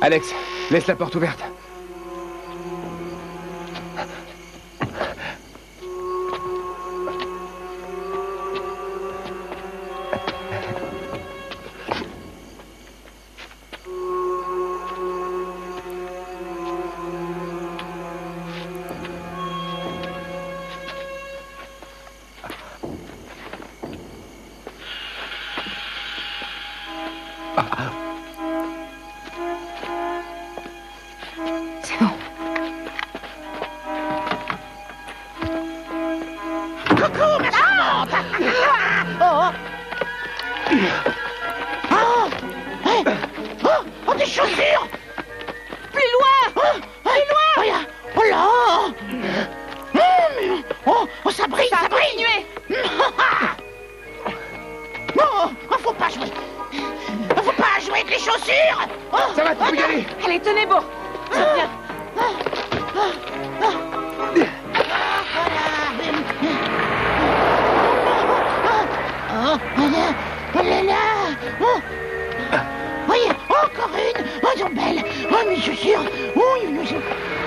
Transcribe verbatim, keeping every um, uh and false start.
Alex, laisse la porte ouverte. Encore une. Oh, ils sont belles. Oh, mes chaussures. Oh,